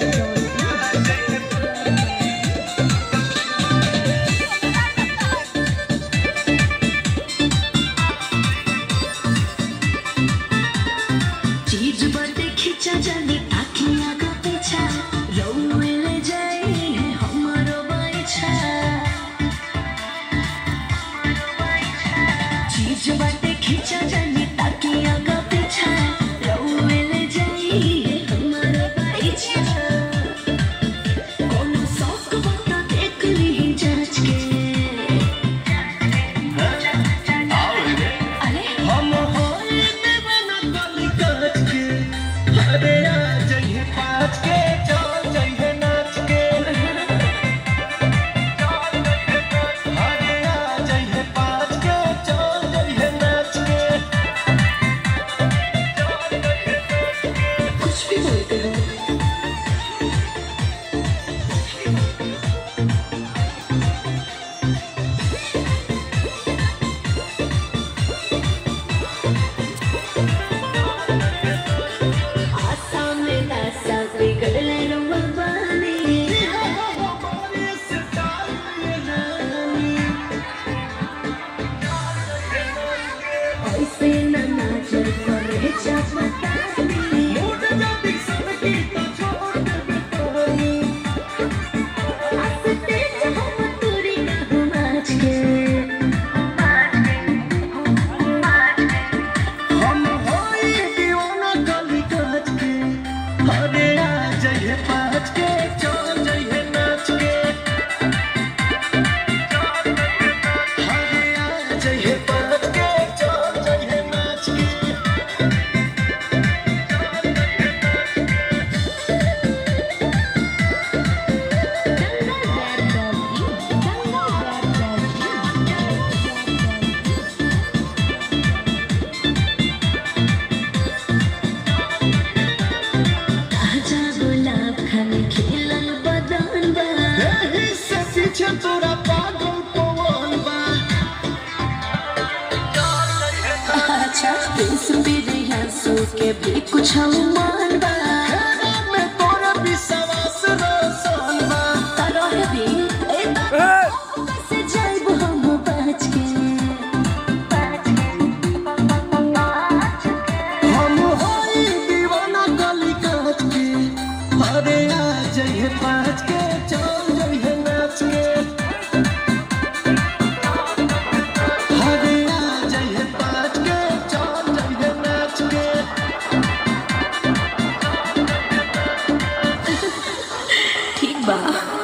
हासो के भी कुछ मान बा मैं तोरा विश्वास रोशन बा तरह भी से जाइब हम बच के हम होई दीवाना गली काच के अरे आ जाइए पाँच के चल जाइए नाच के ठीक बा।